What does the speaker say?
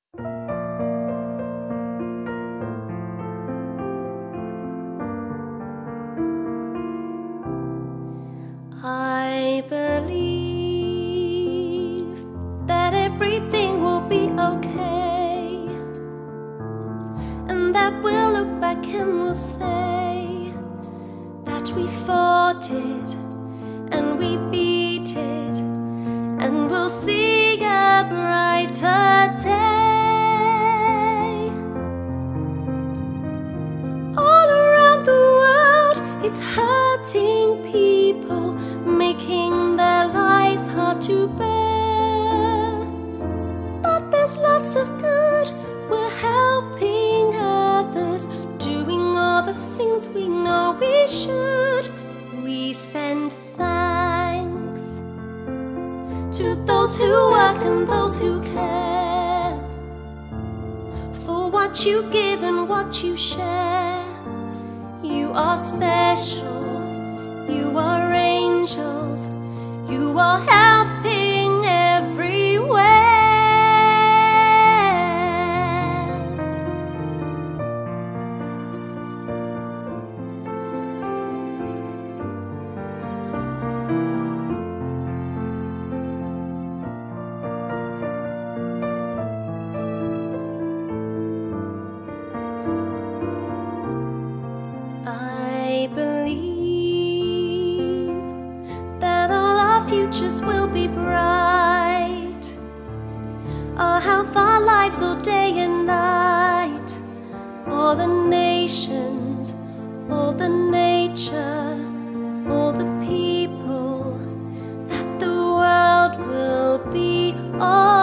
I believe that everything will be okay, and that we'll look back and we'll say that we fought it and we beat it, and we'll see a brighter day. All around the world it's hurting people, making their lives hard to bear. But there's lots of good, we're helping others, doing all the things we know we should. We send thanks to those who work and those who care, for what you give and what you share. You are special, you are angels, you are helping everywhere. I believe that all our futures will be bright, our health, our lives, all day and night, all the nations, all the nature, all the people, that the world will be all